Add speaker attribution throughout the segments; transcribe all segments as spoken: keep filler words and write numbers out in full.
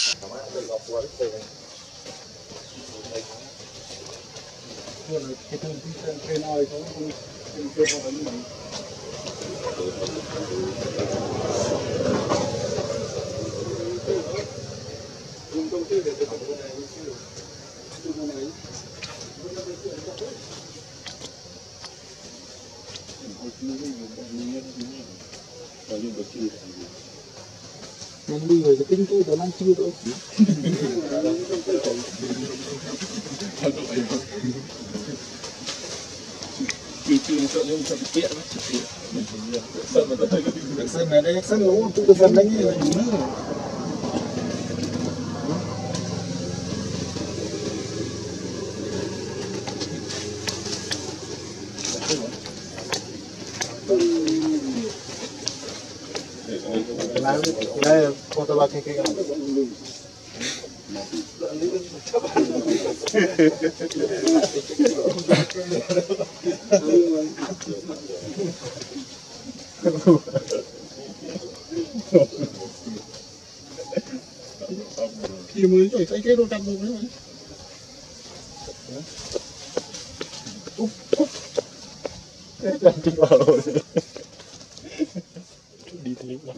Speaker 1: cái thân trên trên ơi có trên trên nó vẫn vậy. Dùng công ty để thực hiện cái này chứ dùng cái này mình đi rồi tính tôi tao đang chưa tôi chỉ chỉ sợ nhưng sợ tiện sợ mà tôi sân này đây sân lỗ tôi sân đánh như là gì nữa đây foto ba cái cái thì mới rồi thấy cái đồ đặt rồi đấy úp úp cái đặt trên vào rồi đi thế mà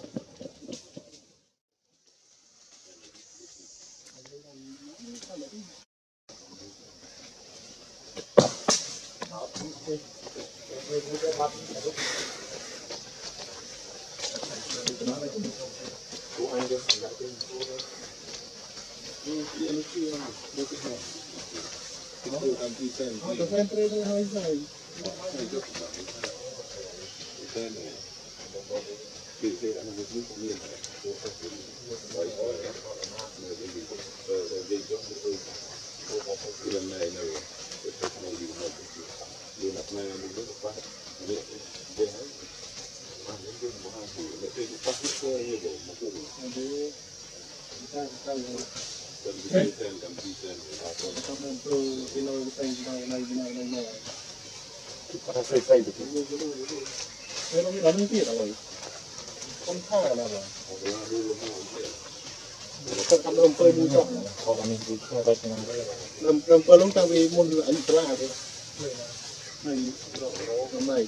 Speaker 1: Lâm lâm ta vì môn ảnh là thế này này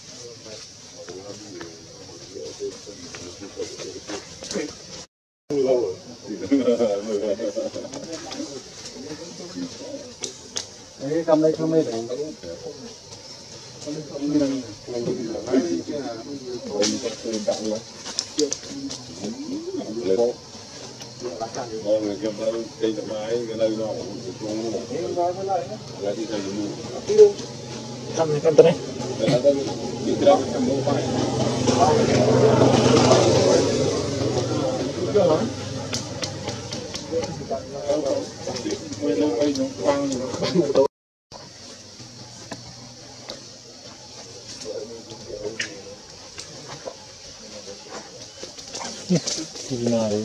Speaker 1: đấy cầm đây không đây để người cầm tay cây tầm máy cái nơi nó cũng là đi theo dùng cầm cầm tay đi theo cầm mông phải gì này